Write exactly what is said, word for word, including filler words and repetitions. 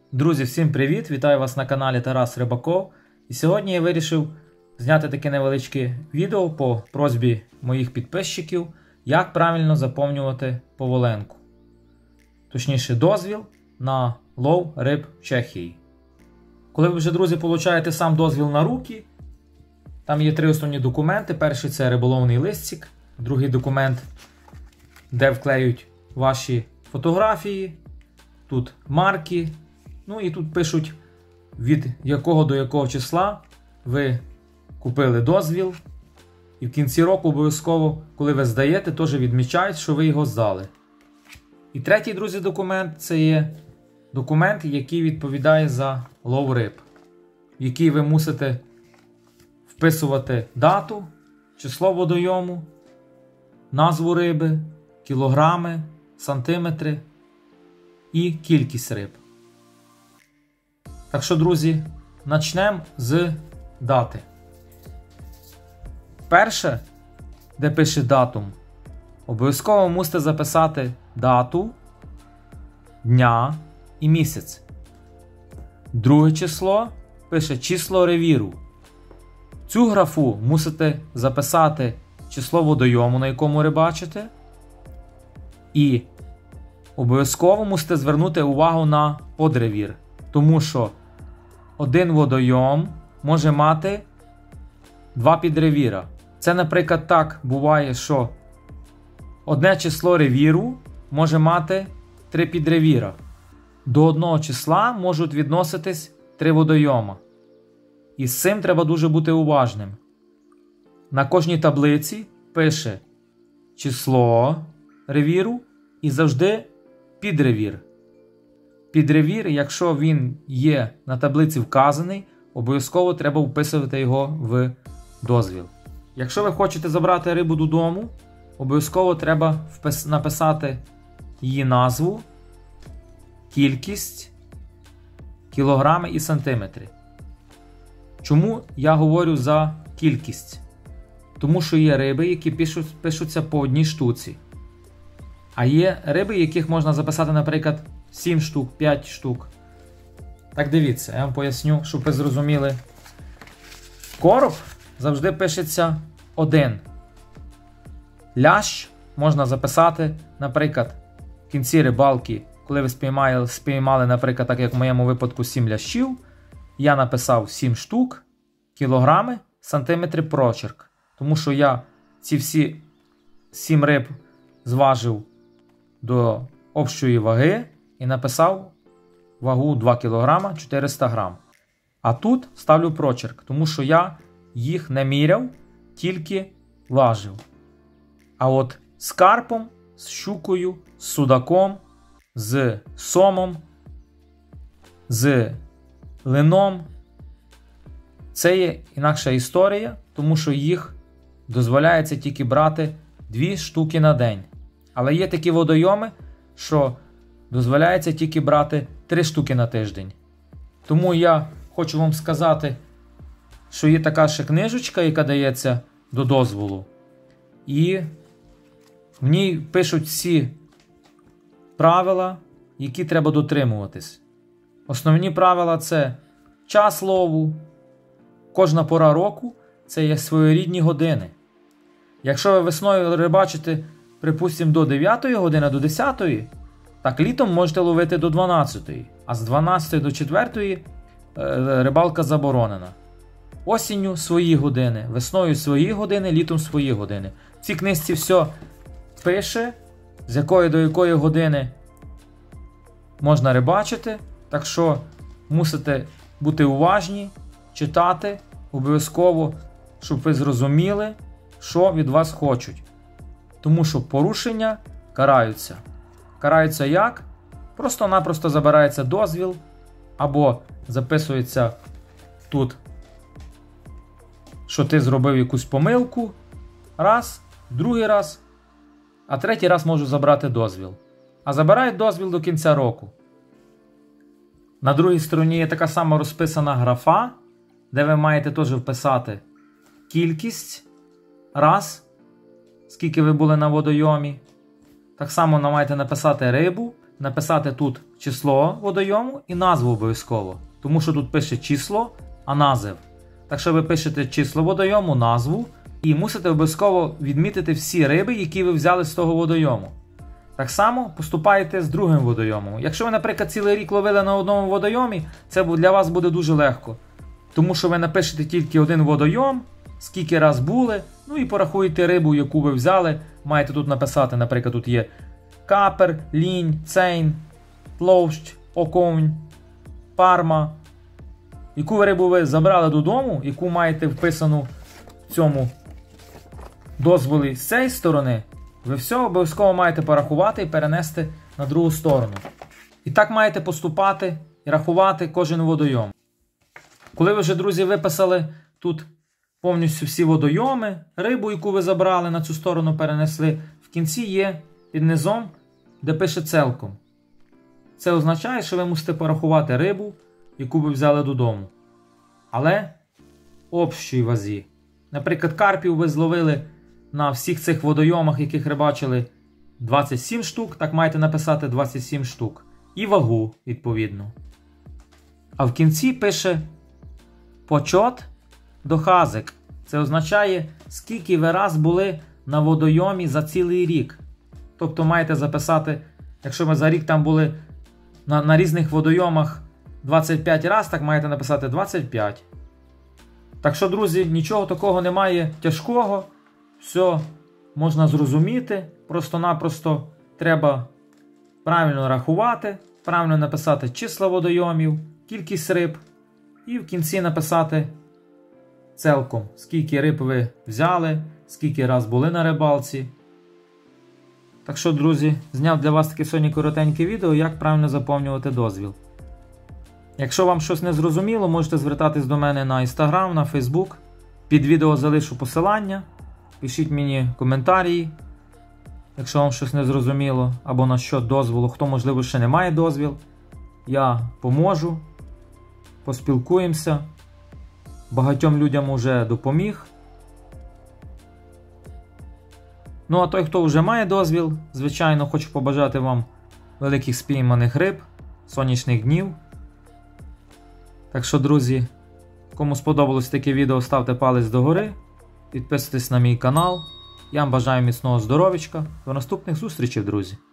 Друзі, всім привіт! Вітаю вас на каналі Тарас Рибаков. І сьогодні я вирішив зняти таке невеличке відео по просьбі моїх підписчиків, як правильно заповнювати поволенку. Точніше, дозвіл на лов риб в Чехії. Коли ви вже, друзі, получаєте сам дозвіл на руки, там є три основні документи. Перший – це риболовний листик, другий документ, де вклеють ваші фотографії, тут марки. Ну і тут пишуть, від якого до якого числа ви купили дозвіл. І в кінці року обов'язково, коли ви здаєте, теж відмічають, що ви його здали. І третій, друзі, документ – це є документ, який відповідає за лов риб, в який ви мусите вписувати дату, число водойому, назву риби, кілограми, сантиметри і кількість риб. Так що, друзі, почнемо з дати. Перше, де пише датум, обов'язково мусите записати дату, дня і місяць. Друге число пише число ревіру. Цю графу мусите записати число водойому, на якому рибачите. І обов'язково мусите звернути увагу на подревір. Тому що один водойом може мати два підревіра. Це, наприклад, так буває, що одне число ревіру може мати три підревіра. До одного числа можуть відноситись три водойома. І з цим треба дуже бути уважним. На кожній таблиці пише число ревіру і завжди підревір. Підревір, якщо він є на таблиці вказаний, обов'язково треба вписувати його в дозвіл. Якщо ви хочете забрати рибу додому, обов'язково треба впис... написати її назву, кількість, кілограми і сантиметри. Чому я говорю за кількість? Тому що є риби, які пишуть, пишуться по одній штуці. А є риби, яких можна записати, наприклад, сім штук, п'ять штук. Так дивіться, я вам поясню, щоб ви зрозуміли. Короб завжди пишеться один. Лящ можна записати, наприклад, в кінці рибалки, коли ви спіймали, спіймали, наприклад, так як в моєму випадку, сім лящів, я написав сім штук, кілограми, сантиметри, прочерк. Тому що я ці всі сім риб зважив до общої ваги і написав вагу два кілограми чотириста грам. А тут ставлю прочерк, тому що я їх не міряв, тільки важив. А от з карпом, з щукою, з судаком, з сомом, з лином це є інакша історія, тому що їх дозволяється тільки брати дві штуки на день. Але є такі водойоми, що дозволяється тільки брати три штуки на тиждень. Тому я хочу вам сказати, що є така ще книжечка, яка дається до дозволу. І в ній пишуть всі правила, які треба дотримуватись. Основні правила – це час лову, кожна пора року – це є своєрідні години. Якщо ви весною рибачите, припустимо, до дев'ятої години, до десятої, так літом можете ловити до дванадцятої, а з дванадцятої до четвертої е, рибалка заборонена. Осінню свої години, весною свої години, літом свої години. В цій книжці все пише, з якої до якої години можна рибачити, так що мусите бути уважні, читати, обов'язково, щоб ви зрозуміли, що від вас хочуть. Тому що порушення караються. Караються як? Просто-напросто забирається дозвіл, або записується тут, що ти зробив якусь помилку, раз, другий раз, а третій раз можу забрати дозвіл. А забирають дозвіл до кінця року. На другій стороні є така сама розписана графа, де ви маєте теж вписати кількість, раз, скільки ви були на водойомі. Так само маєте написати рибу, написати тут число водойому і назву обов'язково. Тому що тут пише число, а назив. Так що ви пишете число водойому, назву і мусите обов'язково відмітити всі риби, які ви взяли з того водойому. Так само поступаєте з другим водойомом. Якщо ви, наприклад, цілий рік ловили на одному водойомі, це для вас буде дуже легко. Тому що ви напишете тільки один водойом, скільки раз були, ну і порахуєте рибу, яку ви взяли. Маєте тут написати, наприклад, тут є капер, лінь, цейн, тловщ, окунь, парма. Яку рибу ви забрали додому, яку маєте вписану в цьому дозволі з цієї сторони, ви все обов'язково маєте порахувати і перенести на другу сторону. І так маєте поступати і рахувати кожен водойом. Коли ви вже, друзі, виписали тут повністю всі водойоми, рибу, яку ви забрали, на цю сторону перенесли, в кінці є під низом, де пише «целком». Це означає, що ви мусите порахувати рибу, яку ви взяли додому. Але в общій вазі. Наприклад, карпів ви зловили на всіх цих водойомах, яких рибачили, двадцять сім штук, так маєте написати двадцять сім штук. І вагу, відповідно. А в кінці пише «почот дохазик». Це означає, скільки ви раз були на водойомі за цілий рік. Тобто маєте записати, якщо ви за рік там були на, на різних водойомах двадцять п'ять раз, так маєте написати двадцять п'ять. Так що, друзі, нічого такого немає тяжкого. Все можна зрозуміти. Просто-напросто треба правильно рахувати, правильно написати числа водойомів, кількість риб і в кінці написати «целком», скільки риб ви взяли, скільки раз були на рибалці. Так що, друзі, зняв для вас таке сьогодні коротеньке відео, як правильно заповнювати дозвіл. Якщо вам щось не зрозуміло, можете звертатись до мене на Instagram, на Facebook. Під відео залишу посилання. Пишіть мені коментарі, якщо вам щось не зрозуміло, або на що дозволу, хто, можливо, ще не має дозвіл. Я поможу, поспілкуємося. Багатьом людям вже допоміг. Ну, а той, хто вже має дозвіл, звичайно, хочу побажати вам великих спійманих риб, сонячних днів. Так що, друзі, кому сподобалось таке відео, ставте палець догори, підписуйтесь на мій канал. Я вам бажаю міцного здоров'ячка. До наступних зустрічей, друзі!